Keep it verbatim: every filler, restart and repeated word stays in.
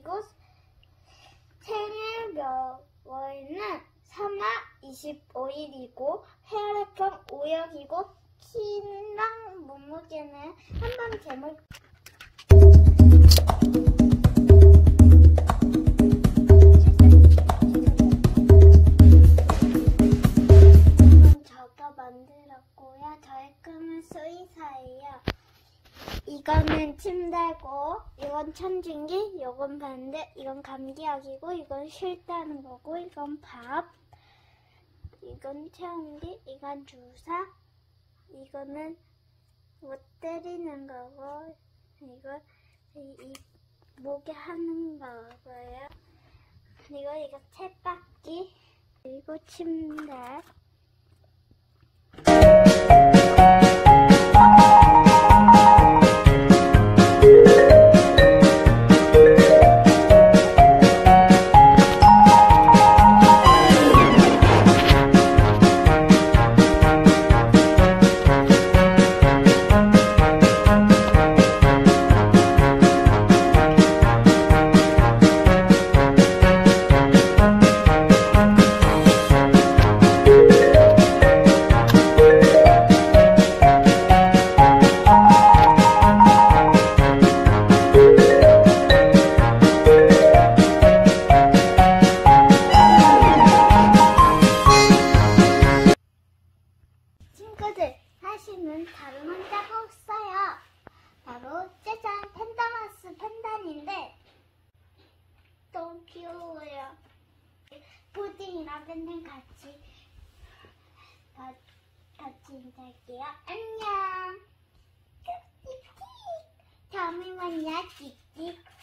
그리고 생일월은 삼월 이십오일이고 혈액형 O형이고 키랑 몸무게는 한번 재물 저가 만들었고요. 저의 꿈은 수의사예요. 이거는 침대고, 이건 천진기, 이건 반대, 이건 감기약이고, 이건 쉴다는 거고, 이건 밥, 이건 체온기, 이건 주사, 이거는 못 때리는 거고, 이거 이, 이 목에 하는 거고요. 그리고 이거 쳇바퀴, 그리고 침대. 친구들, 사실은 다른 혼자가 없어요. 바로 짜잔, 팬다마스 팬단인데 너무 귀여워요. 푸딩이랑 팬단 같이 다, 같이 인사할게요. 안녕. 잠시만요, 찍찍.